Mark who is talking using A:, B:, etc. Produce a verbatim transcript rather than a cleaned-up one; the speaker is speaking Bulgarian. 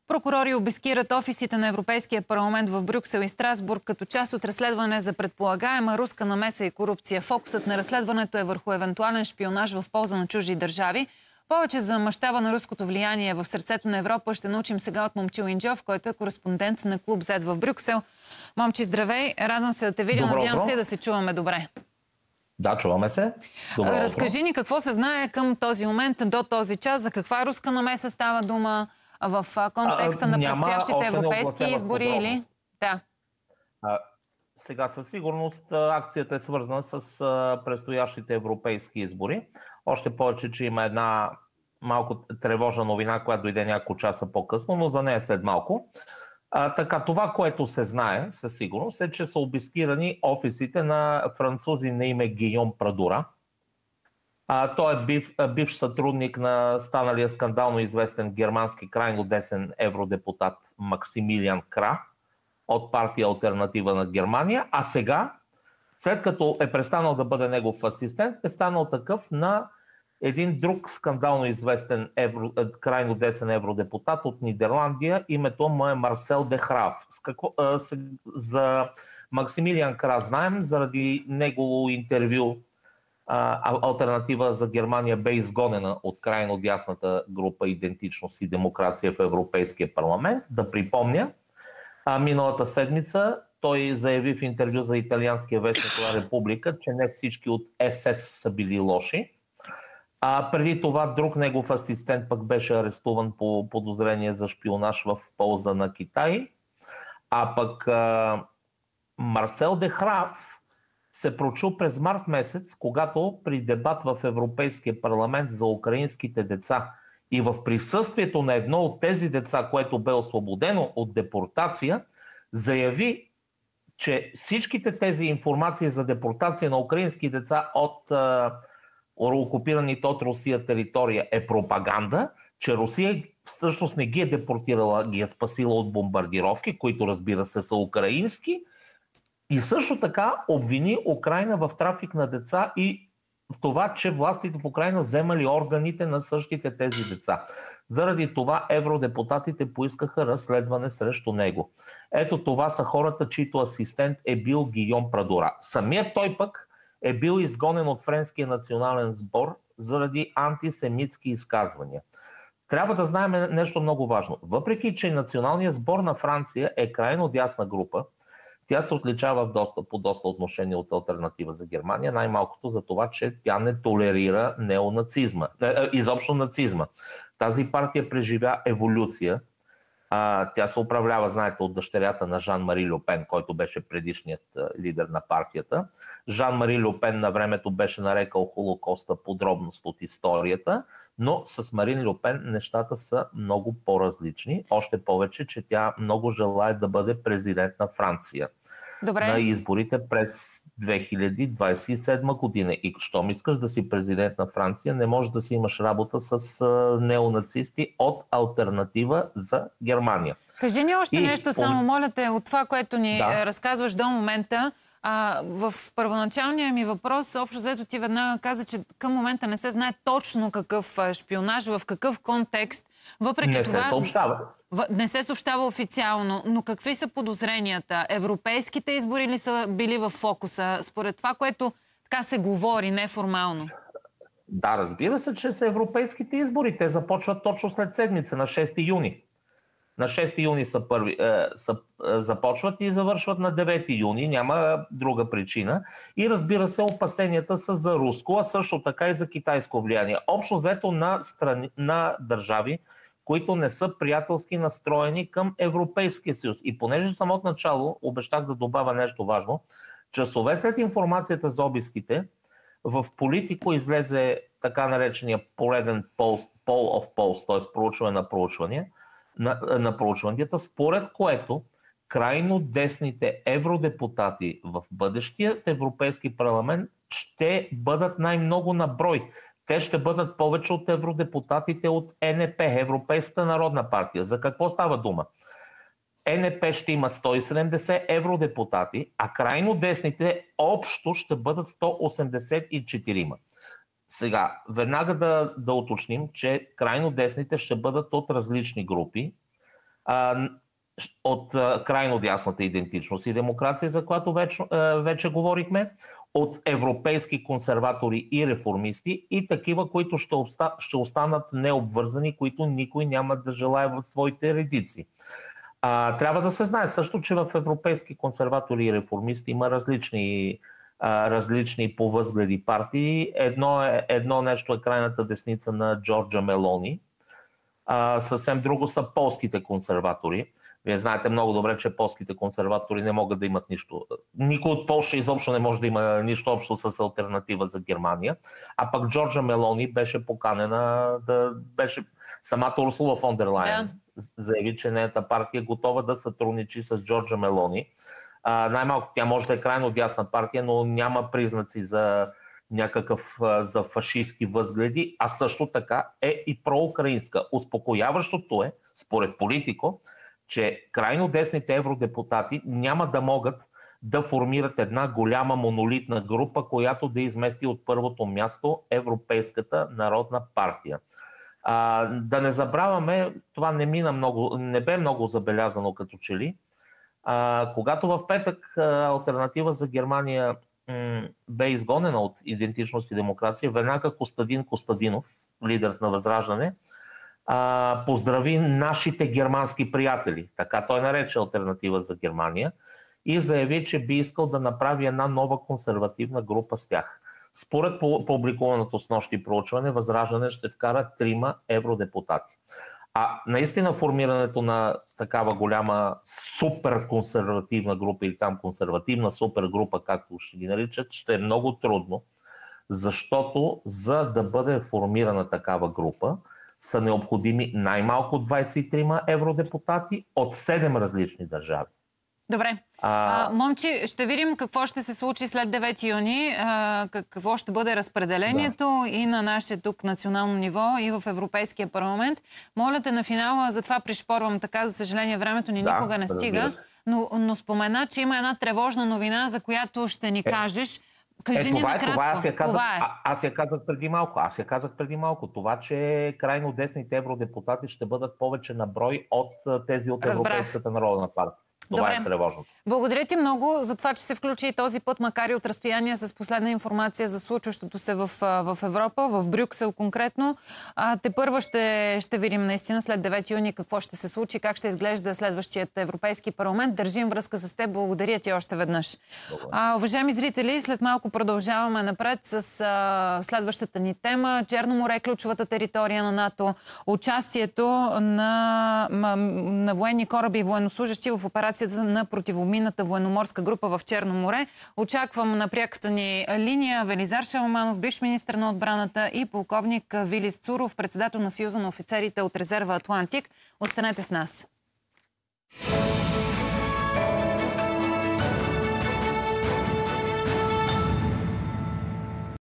A: Прокурори обискират офисите на Европейския парламент в Брюксел и Страсбург като част от разследване за предполагаема руска намеса и корупция. Фокусът на разследването е върху евентуален шпионаж в полза на чужди държави. Повече за мащаба на руското влияние в сърцето на Европа ще научим сега от Момчил Инджов, който е кореспондент на Клуб Зет в Брюксел. Момчи, здравей! Радвам се да те видя. Надявам се да се чуваме добре.
B: Да, чуваме се. Добро
A: Разкажи ни какво се знае към този момент, до този час, за каква руска намеса става дума в контекста а, на предстоящите европейски избори или... Да.
B: А, сега със сигурност акцията е свързана с а, предстоящите европейски избори. Още повече, че има една малко тревожна новина, която дойде няколко часа по-късно, но за нея след малко. А, така, това, което се знае със сигурност е, че са обискирани офисите на французи на име Гийом Прадура. А, той е бив, бивш сътрудник на станалия скандално известен германски крайно десен евродепутат Максимилиан Кра от партия Алтернатива на Германия, а сега, след като е престанал да бъде негов асистент, е станал такъв на един друг скандално известен евро, крайно десен евродепутат от Нидерландия. Името му е Марсел де Храф. С какво, а, с, за Максимилиан Кра знаем, заради негово интервю а, Алтернатива за Германия бе изгонена от крайно дясната група Идентичност и демокрация в Европейския парламент. Да припомня, а, миналата седмица той заяви в интервю за италианския вестник La Repubblica, че не всички от Ес Ес са били лоши. А преди това друг негов асистент пък беше арестуван по подозрение за шпионаж в полза на Китай. А пък а, Марсел де Храф се прочу през март месец, когато при дебат в Европейския парламент за украинските деца и в присъствието на едно от тези деца, което бе освободено от депортация, заяви, че всичките тези информации за депортация на украински деца от а, окупираните от Русия територия е пропаганда, че Русия всъщност не ги е депортирала, ги е спасила от бомбардировки, които разбира се са украински, и също така обвини Украйна в трафик на деца и в това, че властите в Украйна вземали органите на същите тези деца. Заради това евродепутатите поискаха разследване срещу него. Ето това са хората, чийто асистент е бил Гийом Прадура. Самият той пък е бил изгонен от Френския национален сбор заради антисемитски изказвания. Трябва да знаем нещо много важно. Въпреки че Националният сбор на Франция е крайно дясна група, тя се отличава в доста, по доста отношение от Алтернатива за Германия, най-малкото за това, че тя не толерира неонацизма, изобщо нацизма. Тази партия преживя еволюция. А, тя се управлява, знаете, от дъщерята на Жан-Мари Льо Пен, който беше предишният лидер на партията. Жан-Мари Льо Пен на времето беше нарекал Холокоста подробност от историята, но с Марин Льо Пен нещата са много по-различни. Още повече, че тя много желае да бъде президент на Франция. Добре. На изборите през две хиляди двадесет и седма година. И щом искаш да си президент на Франция, не можеш да си имаш работа с а, неонацисти от Алтернатива за Германия.
A: Кажи ни още и нещо, по... само моля те, от това, което ни да. разказваш до момента. А, в първоначалния ми въпрос, общо взето ти веднага каза, че към момента не се знае точно какъв шпионаж, в какъв контекст. Въпреки
B: не
A: това,
B: се съобщава.
A: Не се съобщава официално, но какви са подозренията? Европейските избори ли са били в фокуса, според това, което така се говори неформално?
B: Да, разбира се, че са европейските избори. Те започват точно след седмица, на шести юни. На шести юни са първи, е, са, е, започват и завършват на девети юни. Няма друга причина. И разбира се, опасенията са за руско, а също така и за китайско влияние. Общо взето на, страни, на държави, които не са приятелски настроени към Европейския съюз. И понеже само от начало обещах да добавя нещо важно, часове след информацията за обиските, в Политико излезе така наречения пореден poll of polls, т.е. проучване на проучвания, на, на проучванията, според което крайно десните евродепутати в бъдещия Европейски парламент ще бъдат най-много на брой. Те ще бъдат повече от евродепутатите от Ен Е Пе, Европейската народна партия. За какво става дума? Ен Е Пе ще има сто и седемдесет евродепутати, а крайно десните общо ще бъдат сто осемдесет и четири. Сега, веднага да, да уточним, че крайно десните ще бъдат от различни групи. от крайно дясната идентичност и демокрация, за която вече, вече говорихме, от европейски консерватори и реформисти и такива, които ще, обста, ще останат необвързани, които никой няма да желае в своите редици. А, трябва да се знае също, че в европейски консерватори и реформисти има различни, а, различни по възгледи партии. Едно, е, едно нещо е крайната десница на Джорджа Мелони. А, съвсем друго са полските консерватори. Вие знаете много добре, че полските консерватори не могат да имат нищо. Никой от Полша изобщо не може да има нищо общо с алтернатива за Германия. А пък Джорджа Мелони беше поканена да беше самата Урсула фон дер Лайен. Да. Заяви, че нейната партия е готова да сътрудничи с Джорджа Мелони. А, най-малко тя може да е крайно дясна партия, но няма признаци за някакъв за фашистски възгледи, а също така е и проукраинска. Успокояващото е, според Политико, че крайно десните евродепутати няма да могат да формират една голяма монолитна група, която да измести от първото място Европейската народна партия. А, да не забравяме, това не, мина много, не бе много забелязано като че ли. А, когато в петък алтернатива за Германия м- бе изгонена от Идентичност и демокрация, веднага Костадин Костадинов, лидер на Възраждане, а, поздрави нашите германски приятели, така той нарече алтернатива за Германия, и заяви, че би искал да направи една нова консервативна група с тях. Според публикуваното с нощи проучване, Възраждане ще вкара трима евродепутати. А наистина формирането на такава голяма супер консервативна група или там консервативна супер група, както ще ги наричат, ще е много трудно, защото за да бъде формирана такава група са необходими най-малко двайсет и трима евродепутати от седем различни държави.
A: Добре. А... А, момчи, ще видим какво ще се случи след девети юни, а, какво ще бъде разпределението да. И на нашия тук национално ниво, и в Европейския парламент. Моля те на финала, затова пришпорвам така, за съжаление времето ни да, никога не стига, но, но спомена, че има една тревожна новина, за която ще ни кажеш. Кажи
B: е,
A: ни
B: това
A: накратко.
B: Е, това аз я казах,
A: това е.
B: а, аз я казах преди малко. Аз я казах преди малко. Това, че крайно десните евродепутати ще бъдат повече на брой от тези от
A: Разбрах.
B: Европейската народна партия. Това
A: Добре.
B: е тревожното.
A: Благодаря ти много за това, че се включи и този път, макар и от разстояние, с последна информация за случващото се в, в Европа, в Брюксел конкретно. А, те първо ще, ще видим наистина след девети юни какво ще се случи, как ще изглежда следващият Европейски парламент. Държим връзка с теб. Благодаря ти още веднъж. А, уважаеми зрители, след малко продължаваме напред с а, следващата ни тема. Черно море, ключовата територия на НАТО, участието на, на военни кораби и военнослужащи в операция на противоминната военноморска група в Черно море. Очаквам на пряката ни линия Велизар Шаламанов, бивш министър на отбраната, и полковник Вилис Цуров, председател на Съюза на офицерите от резерва Атлантик. Останете с нас.